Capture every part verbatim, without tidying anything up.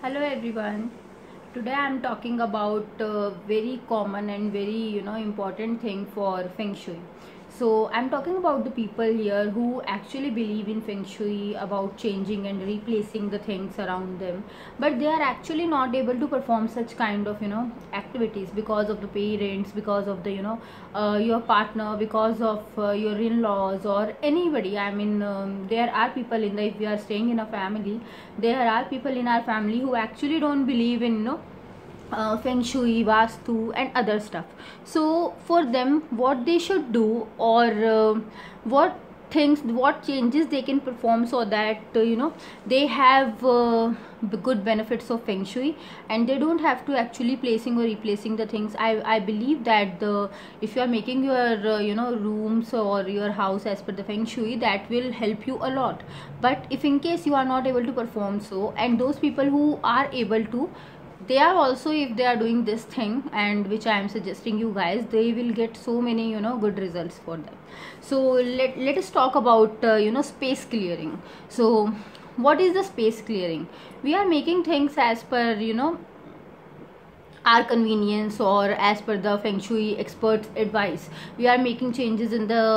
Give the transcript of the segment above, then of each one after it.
Hello everyone. Today I am talking about a very common and very you know important thing for Feng Shui. So I'm talking about the people here who actually believe in Feng Shui, about changing and replacing the things around them, but they are actually not able to perform such kind of you know activities because of the parents, because of the you know uh, your partner, because of uh, your in-laws or anybody. I mean, um, there are people in the if we are staying in a family, there are people in our family who actually don't believe in you know uh, feng shui, vastu and other stuff. So for them, what they should do, or uh, what things, what changes they can perform so that uh, you know they have uh, good benefits of feng shui, and they don't have to actually placing or replacing the things. i i believe that the if you are making your uh, you know rooms or your house as per the feng shui, that will help you a lot. But if in case you are not able to perform so, and those people who are able to, they are also, if they are doing this thing, and which I am suggesting you guys, they will get so many you know good results for them. So let, let us talk about uh, you know space clearing. So what is the space clearing? We are making things as per you know our convenience, or as per the feng shui experts advice. We are making changes in the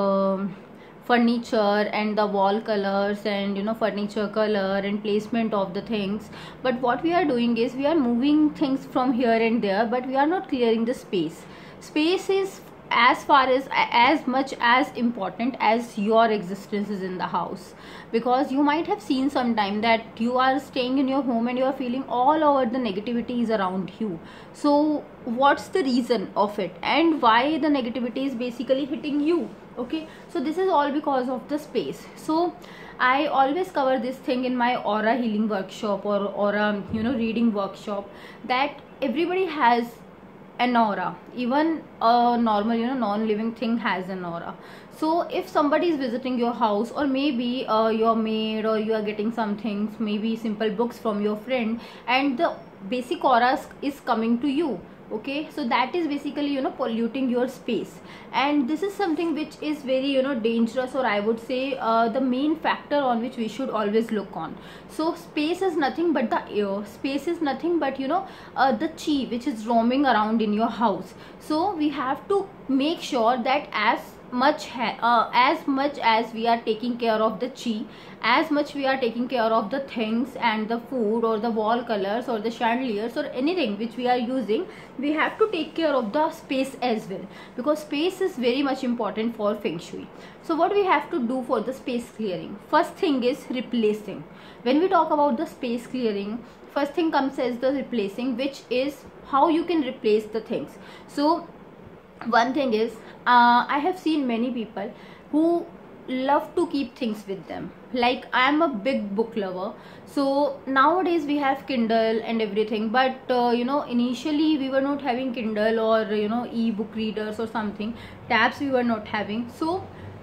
um furniture and the wall colors, and you know furniture color and placement of the things. But what we are doing is we are moving things from here and there, but we are not clearing the space. Space is as far as as much as important as your existence is in the house, because you might have seen sometime that you are staying in your home and you are feeling all over the negativity is around you. So what's the reason of it, and why the negativity is basically hitting you? Okay, so this is all because of the space. So I always cover this thing in my aura healing workshop, or aura you know reading workshop, that everybody has an aura. Even a normal you know non-living thing has an aura. So if somebody is visiting your house, or maybe uh, your maid, or you are getting some things, maybe simple books from your friend, and the basic aura is coming to you, okay, so that is basically you know polluting your space. And this is something which is very you know dangerous, or I would say uh, the main factor on which we should always look on. So space is nothing but the air, space is nothing but you know uh, the chi which is roaming around in your house. So we have to make sure that as much uh, as much as we are taking care of the chi, as much we are taking care of the things and the food, or the wall colors, or the chandeliers, or anything which we are using, we have to take care of the space as well, because space is very much important for feng shui. So what we have to do for the space clearing? First thing is replacing. When we talk about the space clearing, first thing comes as the replacing, which is how you can replace the things. So one thing is, uh, I have seen many people who love to keep things with them. Like, I am a big book lover, so nowadays we have Kindle and everything, but uh, you know initially we were not having Kindle, or you know e-book readers or something, tabs we were not having. So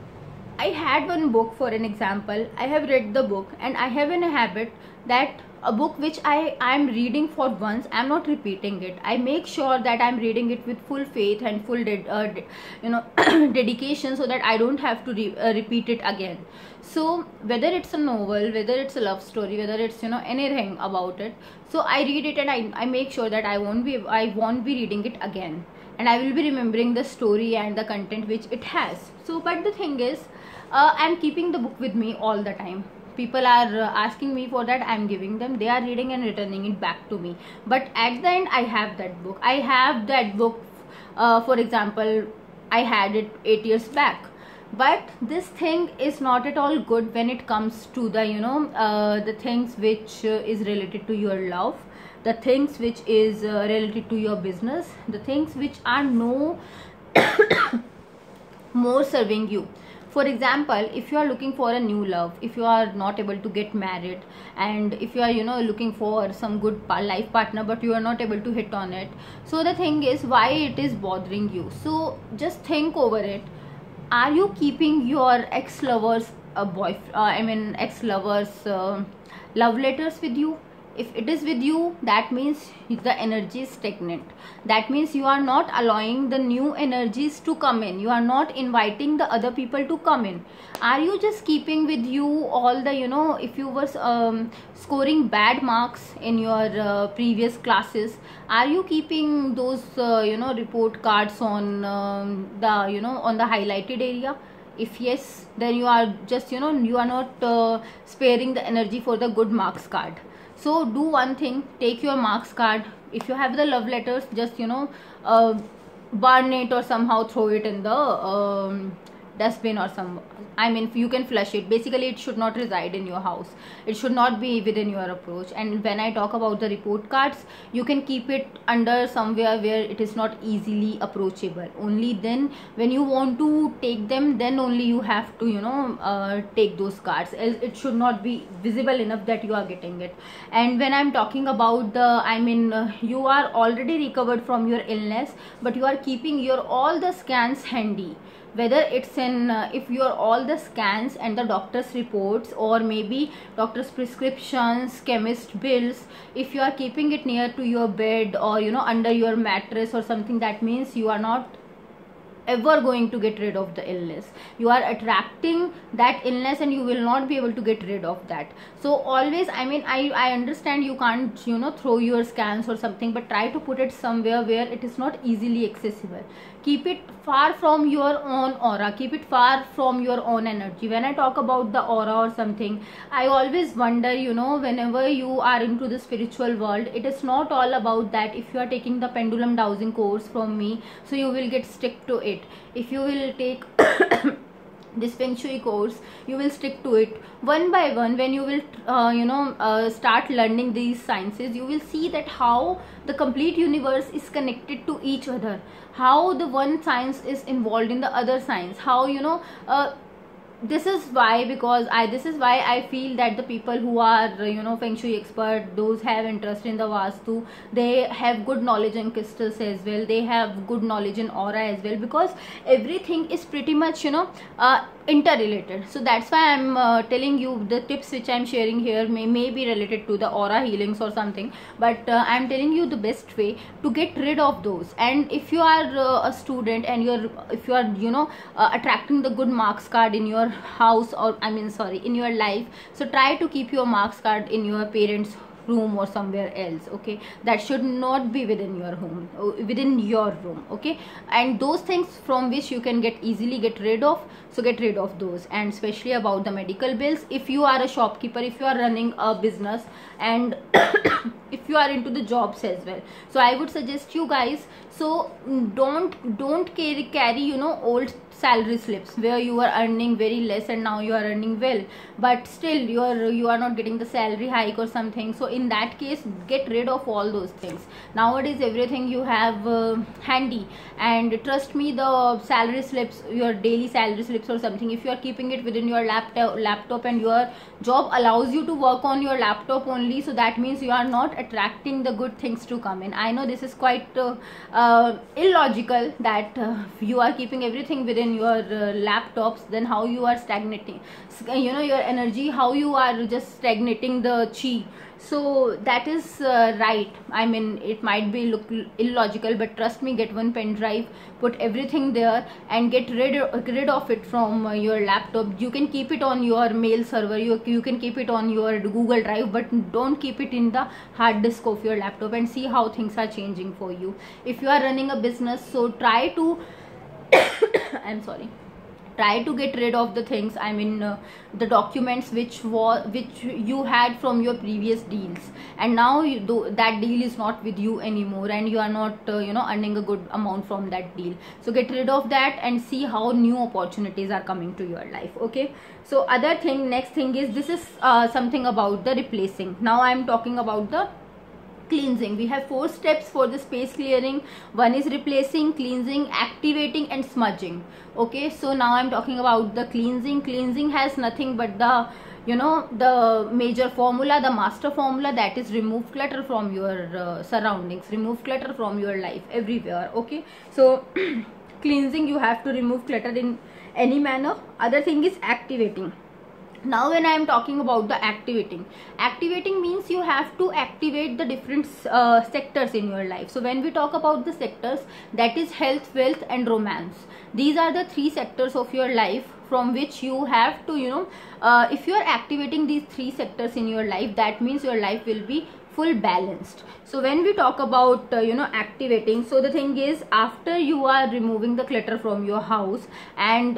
I had one book, for an example, I have read the book, and I have in a habit that a book which I am reading for once, I am not repeating it. I make sure that I am reading it with full faith and full de uh, de you know dedication, so that I don't have to re uh, repeat it again. So whether it's a novel, whether it's a love story, whether it's you know anything about it, so I read it, and I, I make sure that I won't be I won't be reading it again, and I will be remembering the story and the content which it has. So but the thing is, uh, I'm keeping the book with me all the time. People are uh, asking me for that, I'm giving them, they are reading and returning it back to me. But at the end, I have that book. I have that book, uh, for example, I had it eight years back. But this thing is not at all good when it comes to the you know uh, the things which uh, is related to your love, the things which is uh, related to your business, the things which are no more serving you. For example, if you are looking for a new love, if you are not able to get married, and if you are you know looking for some good life partner, but you are not able to hit on it, so the thing is, why it is bothering you? So just think over it. Are you keeping your ex-lovers uh, boy uh, I mean ex-lovers uh, love letters with you? If it is with you, that means the energy is stagnant. That means you are not allowing the new energies to come in. You are not inviting the other people to come in. Are you just keeping with you all the, you know, if you were um, scoring bad marks in your uh, previous classes, are you keeping those uh, you know report cards on um, the you know on the highlighted area? If yes, then you are just, you know you are not uh, sparing the energy for the good marks card. So do one thing, take your marks card. If you have the love letters, just, you know uh, burn it or somehow throw it in the um, dustbin or some, I mean, you can flush it. Basically, it should not reside in your house. It should not be within your approach. And when I talk about the report cards, you can keep it under somewhere where it is not easily approachable. Only then, when you want to take them, then only you have to, you know, uh, take those cards. It should not be visible enough that you are getting it. And when I'm talking about the, I mean, uh, you are already recovered from your illness, but you are keeping your all the scans handy. Whether it's in uh, if your all the scans and the doctor's reports, or maybe doctor's prescriptions, chemist bills, if you are keeping it near to your bed or, you know under your mattress or something, that means you are not ever going to get rid of the illness. You are attracting that illness and you will not be able to get rid of that. So always, I mean, I, I understand you can't, you know, throw your scans or something, but try to put it somewhere where it is not easily accessible. Keep it far from your own aura. Keep it far from your own energy. When I talk about the aura or something, I always wonder, you know, whenever you are into the spiritual world, it is not all about that. If you are taking the pendulum dowsing course from me, so you will get stick to it. If you will take this feng shui course, you will stick to it one by one. When you will uh, you know uh, start learning these sciences, you will see that how the complete universe is connected to each other, how the one science is involved in the other science, how, you know uh, this is why, because I this is why I feel that the people who are, you know feng shui expert, those have interest in the vastu, they have good knowledge in crystals as well, they have good knowledge in aura as well, because everything is pretty much, you know uh, interrelated. So that's why I'm uh, telling you the tips which I'm sharing here may, may be related to the aura healings or something, but uh, I'm telling you the best way to get rid of those. And if you are uh, a student and you're if you are, you know uh, attracting the good marks card in your house, or I mean sorry in your life, so try to keep your marks card in your parents' room or somewhere else. Okay, that should not be within your home, within your room. Okay, and those things from which you can get easily get rid of, so get rid of those. And especially about the medical bills, if you are a shopkeeper, if you are running a business, and if you are into the jobs as well, so I would suggest you guys, so don't don't carry carry you know old salary slips where you are earning very less and now you are earning well, but still you are you are not getting the salary hike or something. So in that case, get rid of all those things. Nowadays everything you have uh, handy, and trust me, the salary slips, your daily salary slips or something, if you are keeping it within your laptop laptop and your job allows you to work on your laptop only, so that means you are not attracting the good things to come in. I know this is quite uh, uh, illogical that uh, you are keeping everything within your uh, laptops, then how you are stagnating, you know your energy, how you are just stagnating the chi. So that is uh, right. I mean, it might be look illogical, but trust me, get one pen drive, put everything there, and get rid rid of it from uh, your laptop. You can keep it on your mail server, you, you can keep it on your Google Drive, but don't keep it in the hard disk of your laptop, and see how things are changing for you. If you are running a business, so try to I'm sorry try to get rid of the things, I mean uh, the documents which was which you had from your previous deals, and now you do, that deal is not with you anymore, and you are not uh, you know earning a good amount from that deal. So get rid of that and see how new opportunities are coming to your life. Okay, so other thing, next thing is, this is uh, something about the replacing. Now I'm talking about the cleansing. We have four steps for the space clearing. One is replacing, cleansing, activating, and smudging. Okay, so now I'm talking about the cleansing. Cleansing has nothing but the you know the major formula, the master formula, that is remove clutter from your uh, surroundings, remove clutter from your life everywhere. Okay, so cleansing, you have to remove clutter in any manner. Other thing is activating. Now when I am talking about the activating, activating means you have to activate the different uh, sectors in your life. So when we talk about the sectors, that is health, wealth and romance. These are the three sectors of your life from which you have to, you know, uh, if you are activating these three sectors in your life, that means your life will be full balanced. So when we talk about uh, you know activating, so the thing is, after you are removing the clutter from your house, and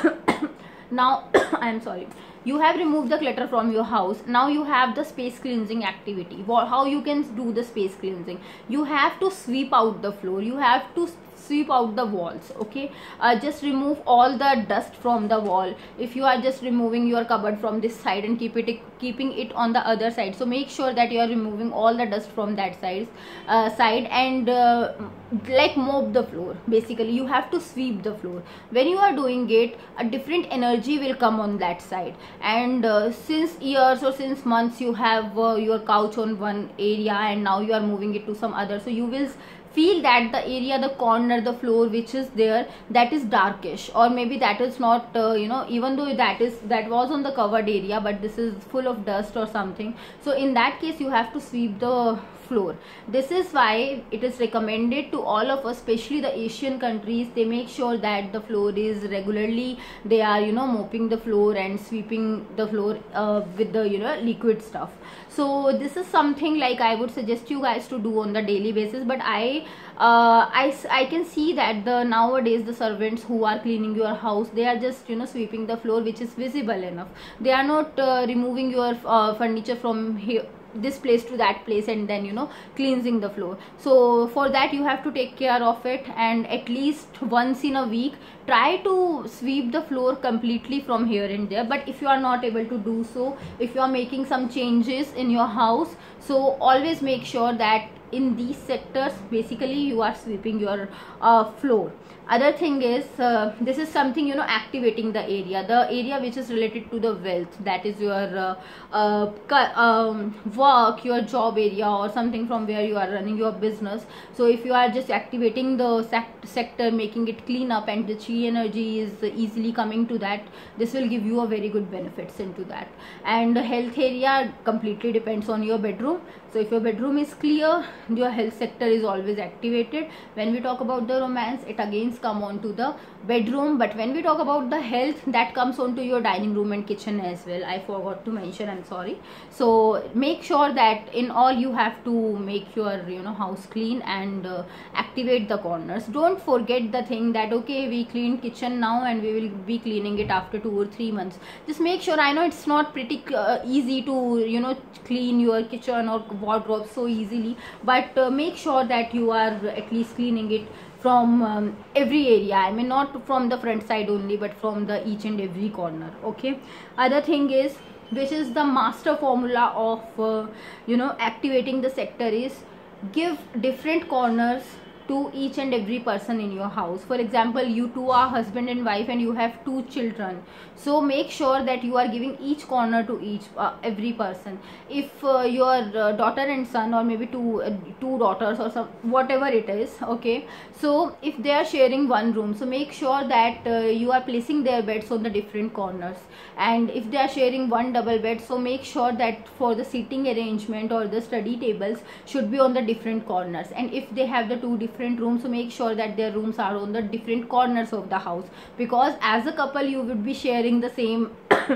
now I am sorry, you have removed the clutter from your house, now you have the space cleansing activity. What, how you can do the space cleansing? You have to sweep out the floor, you have to sweep out the walls, okay? Uh, just remove all the dust from the wall. If you are just removing your cupboard from this side and keep it keeping it on the other side, so make sure that you are removing all the dust from that side uh, side and uh, like mop the floor. Basically you have to sweep the floor. When you are doing it, a different energy will come on that side, and uh, since years or since months you have uh, your couch on one area and now you are moving it to some other, so you will feel that the area, the corner, the floor which is there, that is darkish, or maybe that is not uh, you know even though that is that was on the covered area, but this is full of dust or something. So in that case you have to sweep the floor. This is why it is recommended to all of us, especially the Asian countries. They make sure that the floor is regularly, they are you know mopping the floor and sweeping the floor uh, with the you know liquid stuff. So this is something like I would suggest you guys to do on the daily basis. But I uh, I, I can see that the nowadays the servants who are cleaning your house, they are just you know sweeping the floor which is visible enough. They are not uh, removing your uh, furniture from here, this place to that place, and then you know cleansing the floor. So for that you have to take care of it, and at least once in a week try to sweep the floor completely from here and there. But if you are not able to do so, if you are making some changes in your house, so always make sure that in these sectors basically you are sweeping your uh, floor. Other thing is uh, this is something you know activating the area, the area which is related to the wealth, that is your uh, uh, um, work, your job area, or something from where you are running your business. So if you are just activating the sect sector, making it clean up, and the chi energy is easily coming to that, this will give you a very good benefits into that. And the health area completely depends on your bedroom. So if your bedroom is clear, your health sector is always activated. When we talk about the romance, it again come on to the bedroom. But when we talk about the health, that comes on to your dining room and kitchen as well. I forgot to mention, I'm sorry. So make sure that in all you have to make your you know house clean and uh, activate the corners. Don't forget the thing that okay, we cleaned kitchen now and we will be cleaning it after two or three months. Just make sure, I know it's not pretty uh, easy to you know clean your kitchen or wardrobe so easily, but uh, make sure that you are at least cleaning it from um, every area. I mean not from the front side only, but from the each and every corner, okay? Other thing is, which is the master formula of uh, you know activating the sector, is give different corners to each and every person in your house. For example, you two are husband and wife and you have two children, so make sure that you are giving each corner to each uh, every person. If uh, your uh, daughter and son, or maybe two uh, two daughters or some whatever it is, okay, so if they are sharing one room, so make sure that uh, you are placing their beds on the different corners. And if they are sharing one double bed, so make sure that for the seating arrangement or the study tables should be on the different corners. And if they have the two different different rooms, so make sure that their rooms are on the different corners of the house, because as a couple you would be sharing the same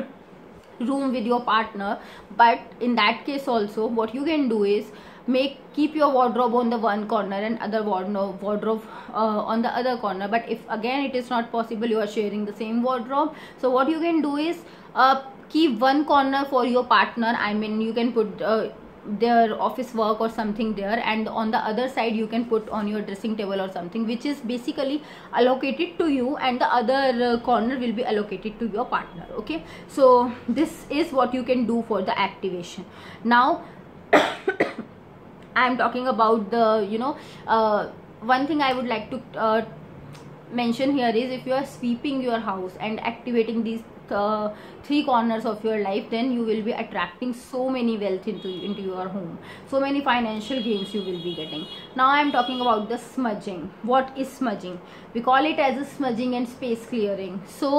room with your partner. But in that case also, what you can do is make keep your wardrobe on the one corner and other wardrobe wardrobe uh, on the other corner. But if again it is not possible, you are sharing the same wardrobe, so what you can do is uh, keep one corner for your partner. I mean you can put uh, their office work or something there, and on the other side you can put on your dressing table or something which is basically allocated to you, and the other uh, corner will be allocated to your partner, okay? So this is what you can do for the activation. Now I am talking about the you know uh, one thing I would like to uh, mention here is, if you are sweeping your house and activating these uh, three corners of your life, then you will be attracting so many wealth into into your home, so many financial gains you will be getting. Now I am talking about the smudging. What is smudging? We call it as a smudging and space clearing. So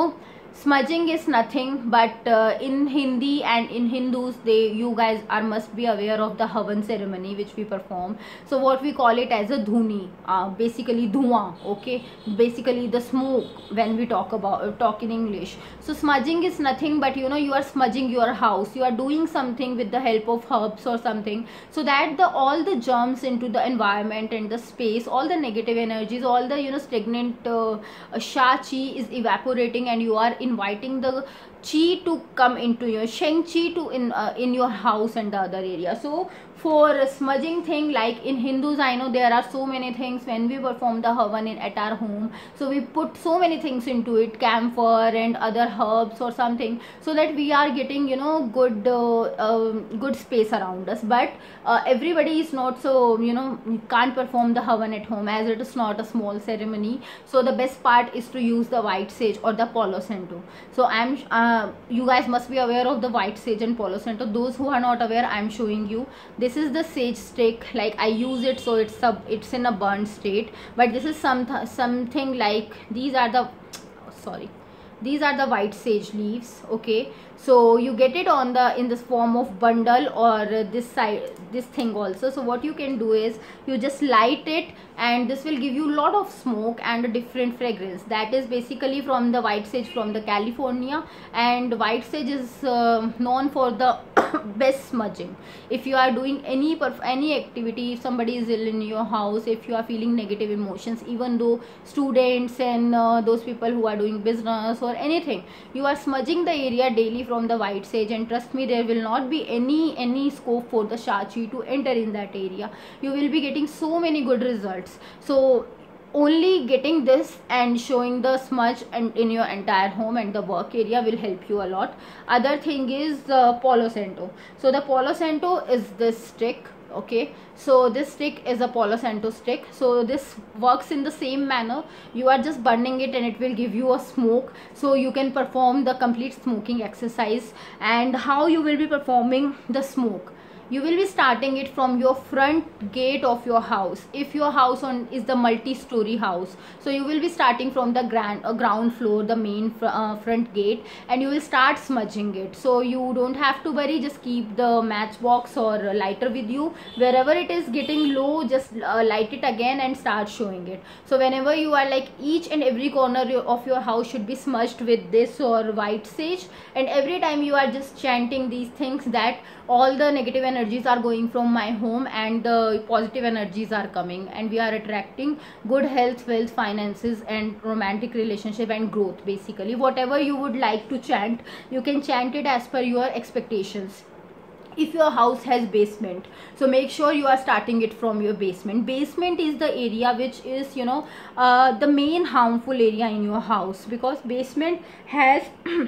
Smudging is nothing but uh, in Hindi and in Hindus, they you guys are must be aware of the Havan ceremony which we perform. So what we call it as a dhuni, uh, basically dhuan, okay, basically the smoke when we talk about uh, talk in English. So smudging is nothing but, you know, you are smudging your house, you are doing something with the help of herbs or something, so that the all the germs into the environment and the space, all the negative energies, all the, you know, stagnant uh, uh, sha chi is evaporating, and you are inviting the chi to come into your sheng chi to in uh, in your house and the other area. So for smudging thing, like in Hindus, I know there are so many things when we perform the Havan in at our home. So we put so many things into it, camphor and other herbs or something, so that we are getting, you know, good uh, uh, good space around us. But uh, everybody is not so, you know, can't perform the Havan at home, as it is not a small ceremony. So the best part is to use the white sage or the Palo Santo. So I'm uh, you guys must be aware of the white sage and Palo Santo. Those who are not aware, I'm showing you. This is the sage stick, like I use it, so it's a it's in a burnt state, but this is some something like these are the sorry these are the white sage leaves, okay. So you get it on the in this form of bundle or this side, this thing also. So what you can do is you just light it, and this will give you a lot of smoke and a different fragrance. That is basically from the white sage from the California, and white sage is uh, known for the best smudging. If you are doing any perf any activity, if somebody is ill in your house, if you are feeling negative emotions, even though students and uh, those people who are doing business or anything, you are smudging the area daily from the white sage, and trust me, there will not be any any scope for the sha chi to enter in that area. You will be getting so many good results. So only getting this and showing the smudge and in your entire home and the work area will help you a lot. Other thing is the uh, Palo Santo. So the Palo Santo is this stick, okay. So this stick is a Palo Santo stick. So this works in the same manner. You are just burning it and it will give you a smoke, so you can perform the complete smoking exercise. And how you will be performing the smoke? You will be starting it from your front gate of your house. If your house on is the multi-story house, so you will be starting from the grand uh, ground floor, the main fr uh, front gate, and you will start smudging it. So you don't have to worry, just keep the matchbox or lighter with you. Wherever it is getting low, just uh, light it again and start showing it. So whenever you are like, each and every corner of your house should be smudged with this or white sage, and every time you are just chanting these things, that all the negative energies are going from my home and the positive energies are coming, and we are attracting good health, wealth, finances and romantic relationship and growth. Basically whatever you would like to chant, you can chant it as per your expectations. If your house has basement, so make sure you are starting it from your basement. Basement is the area which is, you know, uh, the main harmful area in your house, because basement has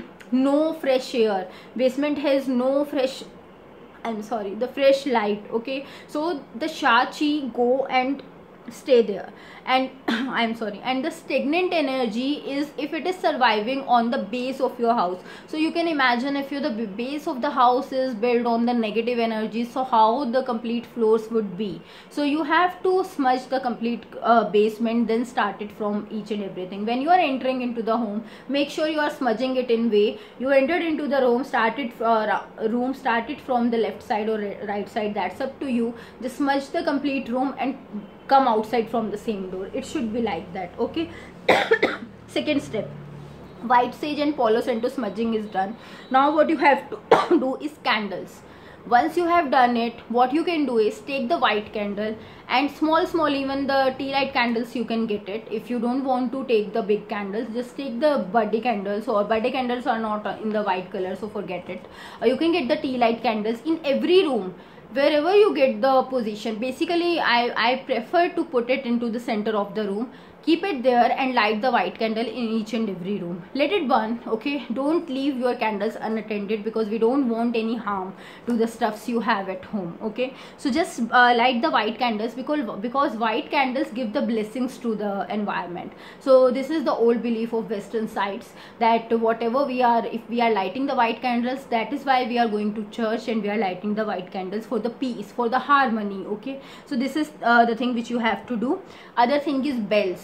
no fresh air, basement has no fresh I'm sorry the fresh light, okay. So the sha chi go and stay there, and I'm sorry and the stagnant energy is, if it is surviving on the base of your house. So you can imagine, if you the base of the house is built on the negative energy, so how the complete floors would be. So you have to smudge the complete uh, basement, then start it from each and everything. When you are entering into the home, make sure you are smudging it in way you entered into the room. Started uh, room started from the left side or right side, that's up to you. Just smudge the complete room and come outside from the same door. It should be like that, okay. Second step, white sage and Palo Santo smudging is done. Now what you have to do is candles. Once you have done it, what you can do is take the white candle and small small even the tea light candles you can get it. If you don't want to take the big candles, just take the birthday candles, or birthday candles are not in the white color, so forget it. Uh, you can get the tea light candles in every room. Wherever you get the position, basically I, I prefer to put it into the center of the room. Keep it there and light the white candle in each and every room. Let it burn, okay. Don't leave your candles unattended, because we don't want any harm to the stuffs you have at home, okay. So just uh, light the white candles, because because white candles give the blessings to the environment. So this is the old belief of western sides, that whatever we are, if we are lighting the white candles, that is why we are going to church and we are lighting the white candles for the peace, for the harmony, okay. So this is uh, the thing which you have to do. Other thing is bells.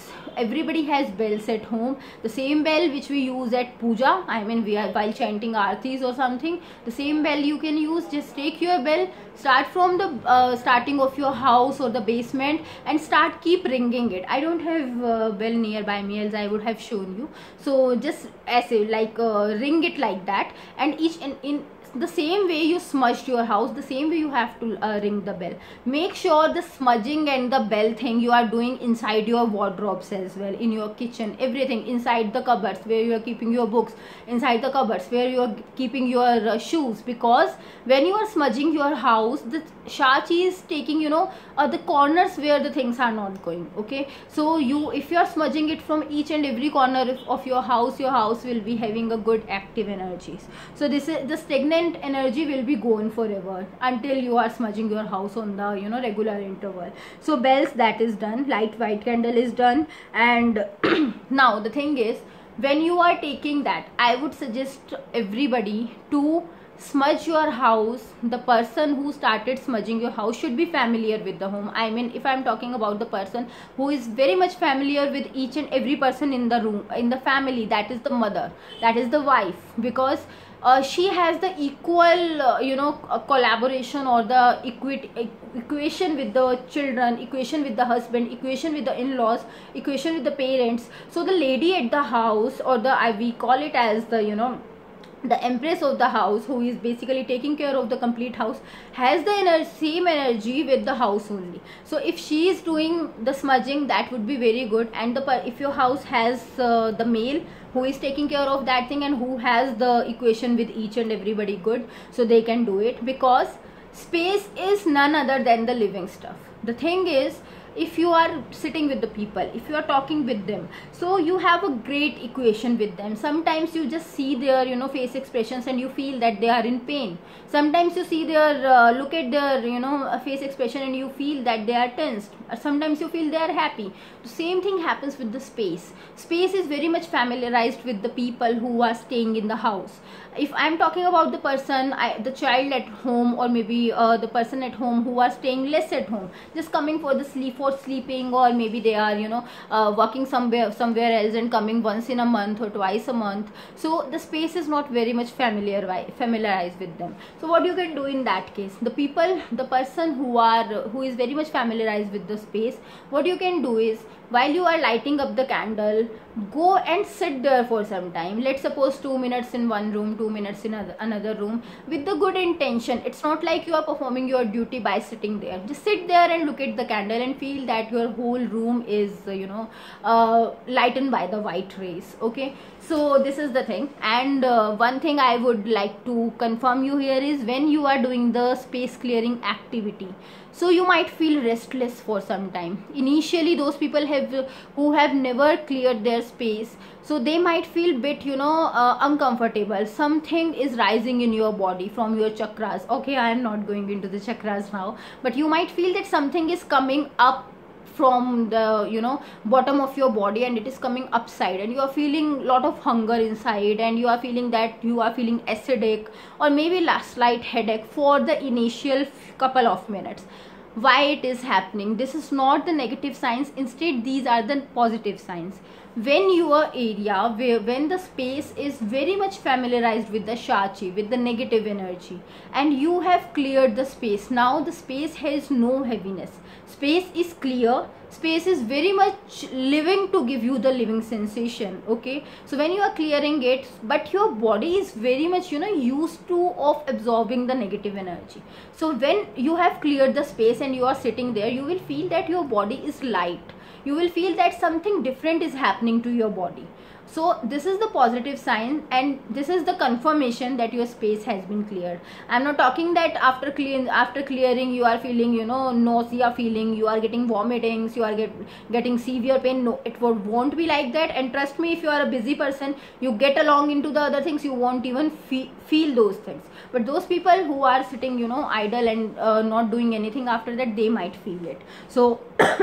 everybody has bells at home. The same bell which we use at puja, I mean we are while chanting aartis or something, the same bell you can use. Just take your bell, start from the uh, starting of your house or the basement, and start keep ringing it. I don't have uh, bell nearby me, else I would have shown you. So just as a, like uh, ring it like that, and each in, in the same way you smudged your house, the same way you have to uh, ring the bell. Make sure the smudging and the bell thing you are doing inside your wardrobes as well, in your kitchen, everything, inside the cupboards where you are keeping your books, inside the cupboards where you are keeping your uh, shoes. Because when you are smudging your house, the Shachi is taking, you know, uh, the corners where the things are not going. Okay, so you, if you are smudging it from each and every corner of your house, your house will be having a good active energies. So this is the stagnant energy will be gone forever until you are smudging your house on the, you know, regular interval. So bells, that is done. Light white candle is done. And now the thing is, when you are taking that, I would suggest everybody to smudge your house. The person who started smudging your house should be familiar with the home. I mean, if I'm talking about the person who is very much familiar with each and every person in the room, in the family, that is the mother, that is the wife, because uh, she has the equal uh, you know uh, collaboration or the equity equation with the children, equation with the husband, equation with the in-laws, equation with the parents. So the lady at the house, or the I we call it as the, you know, the empress of the house, who is basically taking care of the complete house, has the ener same energy with the house only. So if she is doing the smudging, that would be very good. And the if your house has uh, the male who is taking care of that thing and who has the equation with each and everybody good, so they can do it. Because space is none other than the living stuff. The thing is, if you are sitting with the people, if you are talking with them, so you have a great equation with them. Sometimes you just see their, you know, face expressions and you feel that they are in pain. Sometimes you see their uh, look at their, you know, face expression and you feel that they are tensed. Or sometimes you feel they are happy. The same thing happens with the space. Space is very much familiarized with the people who are staying in the house. If I'm talking about the person, I, the child at home, or maybe uh, the person at home who are staying less at home, just coming for the sleep, for sleeping, or maybe they are, you know, uh, working somewhere somewhere else and coming once in a month or twice a month. So the space is not very much familiar familiarized with them. So what you can do in that case, the people, the person who are who is very much familiarized with the space, what you can do is, while you are lighting up the candle, go and sit there for some time. Let's suppose two minutes in one room, two minutes in another room, with the good intention. It's not like you are performing your duty by sitting there. Just sit there and look at the candle and feel that your whole room is, you know, uh, lightened by the white rays. Okay, so this is the thing. And uh, one thing I would like to confirm you here is, when you are doing the space clearing activity, so you might feel restless for some time. Initially, those people have who have never cleared their space, so they might feel bit, you know, uh, uncomfortable. Something is rising in your body from your chakras. Okay, I am not going into the chakras now, but you might feel that something is coming up from the, you know, bottom of your body, and it is coming upside, and you are feeling lot of hunger inside, and you are feeling that you are feeling acidic or maybe last slight headache for the initial couple of minutes. Why it is happening? This is not the negative signs, instead these are the positive signs. When your area, where when the space is very much familiarized with the Shachi, with the negative energy, and you have cleared the space, now the space has no heaviness, space is clear, space is very much living to give you the living sensation. Okay, so when you are clearing it, but your body is very much, you know, used to of absorbing the negative energy. So when you have cleared the space and you are sitting there, you will feel that your body is light. You will feel that something different is happening to your body. So this is the positive sign, and this is the confirmation that your space has been cleared. I'm not talking that after clean after clearing you are feeling, you know, nausea feeling, you are getting vomitings, you are get, getting severe pain. No, it would, won't be like that. And trust me, if you are a busy person, you get along into the other things, you won't even feel, feel those things. But those people who are sitting, you know, idle and uh, not doing anything after that, they might feel it. So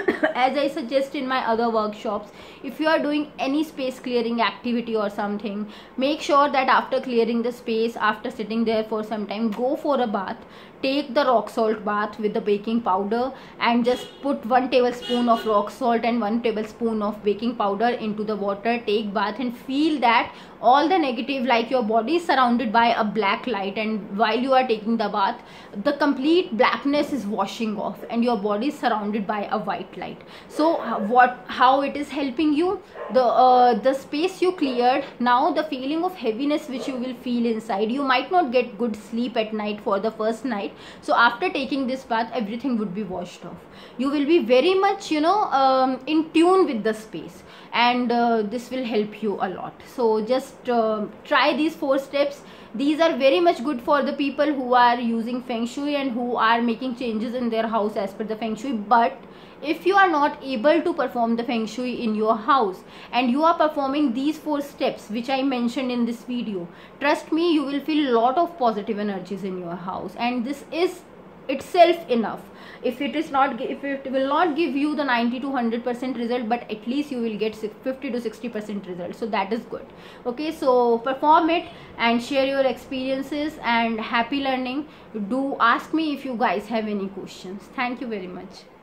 as I suggest in my other workshops, if you are doing any space clearing activity or something, make sure that after clearing the space, after sitting there for some time, go for a bath, take the rock salt bath with the baking powder and just put one tablespoon of rock salt and one tablespoon of baking powder into the water. Take bath and feel that all the negative, like your body is surrounded by a black light, and while you are taking the bath, the complete blackness is washing off and your body is surrounded by a white light. So what, how it is helping you? The uh, the space you cleared, now the feeling of heaviness which you will feel inside, you might not get good sleep at night for the first night. So after taking this bath, everything would be washed off. You will be very much, you know, um, in tune with the space, and uh, this will help you a lot. So just uh, try these four steps. These are very much good for the people who are using Feng Shui and who are making changes in their house as per the Feng Shui. But if you are not able to perform the Feng Shui in your house and you are performing these four steps which I mentioned in this video, trust me, you will feel a lot of positive energies in your house, and this is itself enough. If it is not, if it will not give you the ninety to one hundred percent result, but at least you will get fifty to sixty percent result, so that is good. Okay, so perform it and share your experiences, and happy learning. Do ask me if you guys have any questions. Thank you very much.